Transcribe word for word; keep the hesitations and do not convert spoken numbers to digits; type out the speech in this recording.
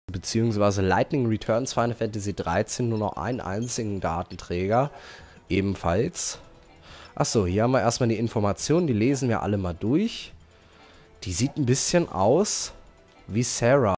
beziehungsweise Lightning Returns Final Fantasy dreizehn nur noch einen einzigen Datenträger. Ebenfalls. Achso, hier haben wir erstmal die Informationen, die lesen wir alle mal durch. Die sieht ein bisschen aus wie Sarah.